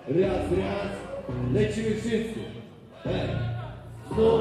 Raz, raz, lecimy wszyscy. Hej, znów.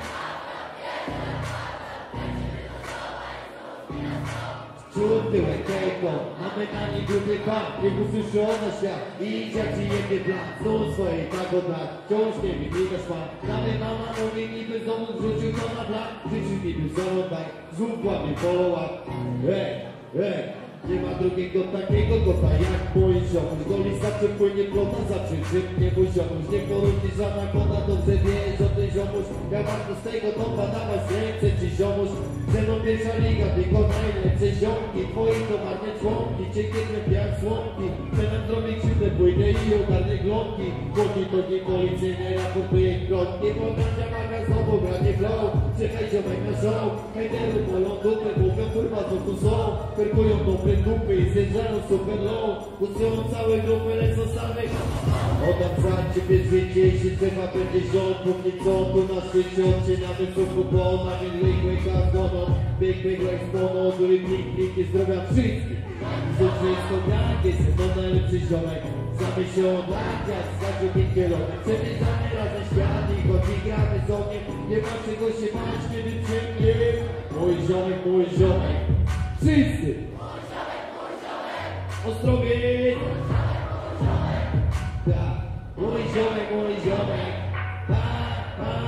Przód, tyłek, tejko, mamy na niej gruby pan. Niech usłyszy ona świat i idzie jak ci jebie plan. Znów swojej tak od lat, wciąż nie wyglądasz pan. Nawet mama nogi niby znowu wrzucił to na plan. W życiu niby znowu tak, znów łapie polować. Hej, hej. Nie ma drugiego takiego kota jak mój ziomuś. Do lisa czy płynie plota, zawsze szybnie mój ziomuś. Nie poróżni żadna kota, dobrze wiesz o ten ziomuś. Ja bardzo z tego topa, dawaj ręce ci ziomuś. Ze mną pierwsza liga, tylko najlepsze ziomki. Twoi to marne członki, ciekniemy jak słomki. Chcę nam zrobić krzywdę, płynie i ogarnie glonki. Chłodni to nie policyjne, raportuje krotki. Podania maga znowu granie flow. Czekaj ziomek na show. Hejteru bolą dupy, mówią kurwa co tu są. Perkują dobre dupy i zjeżdżają super low. Puszczają całe grupy, lecą same. Oddam za ciebie życie, jeśli trzeba będzie rząd. Póki co tu na świecie odcinamy cuku, bo na wielkiej gazdoną. Big like spono, który plik i zdrowia wszystkich. Wszystko tak jest, to najlepszy ziomek. Znamy się od lat, jak znaczy pięknie rok. Przemierzamy razem świat i choć gramy z ogniem. Nie ma czego się bać, kiedy przemnie. Mój ziomek. Wszyscy! Ostrowiec! Tak, mój ziomek, tak, tak.